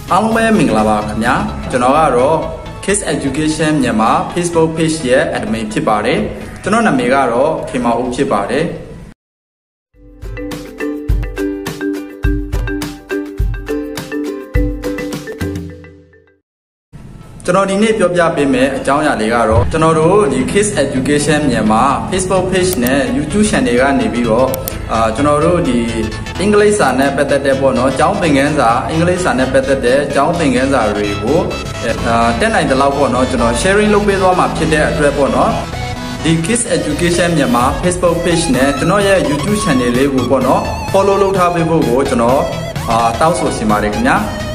အားလုံးပဲမင်္ဂလာပါခင်ဗျာကျွန်တော်ကတော့ Kids Education မြန်မာ Facebook page ရဲ့ admin ဖြစ်ပါတယ်ကျွန်တော်နာမည်ကတော့ခင်မောင်ဦးဖြစ်ပါတယ်ကျွန်တော်ဒီနေ့ပြောပြပေးမယ့်အကြောင်းအရာလေးကတော့ကျွန်တော်တို့ဒီ Kids Education မြန်မာ Facebook page နဲ့ YouTube channel ကနေပြီးတော့ကျွန်တော်တို့ဒီအင်္ဂလိပ်စာနဲ့ပတ်သက်တဲ့ပေါ့နော်ကျောင်းသင်ခန်းစာအင်္ဂလိပ်စာနဲ့ပတ်သက်တဲ့ကျောင်းသင်ခန်းစာတွေကိုတက်နိုင်တဲ့လောက်ပေါ့နော်ကျွန်တော် sharing လုပ်ပေးသွားမှာဖြစ်တဲ့အတွက်ပေါ့နော်ဒီ Kids Education မြန်မာ Facebook page နဲ့ကျွန်တော်ရဲ့ YouTube channel လေးကိုပေါ့နော် follow လုပ်ထားပေးဖို့ကိုကျွန်တော်တောင်းဆိုချင်ပါတယ်ခင်ဗျာ